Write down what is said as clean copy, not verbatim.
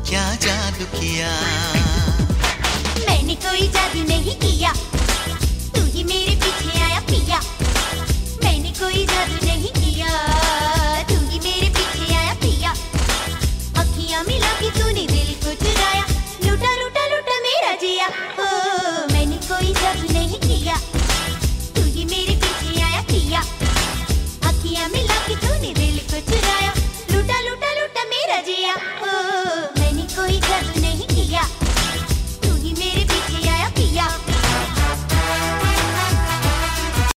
क्या जादू किया। मैंने कोई जादू नहीं किया, तू ही मेरे पीछे आया पिया।